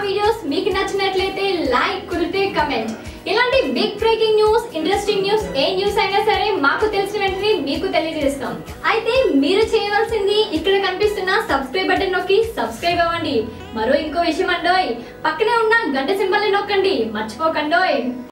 Videos మీకు నచ్చినట్లయితే like కుదిరితే కమెంట్. ఇలాంటి big breaking news, interesting news, ఏ న్యూస్ అయినా సరే మాకు తెలిసిన వెంటనే మీకు తెలియజేస్తాం. అయితే మీరు చేయవలసింది ఇక్కడ కనిపిస్తున్న సబ్స్క్రైబ్ బటన్ నొక్కి సబ్స్క్రైబ్ అవ్వండి. ఇంకో విషయం అండోయ్, పక్కనే ఉన్న గంట సింబల్ ని నొక్కండి, మర్చిపోకండోయ్.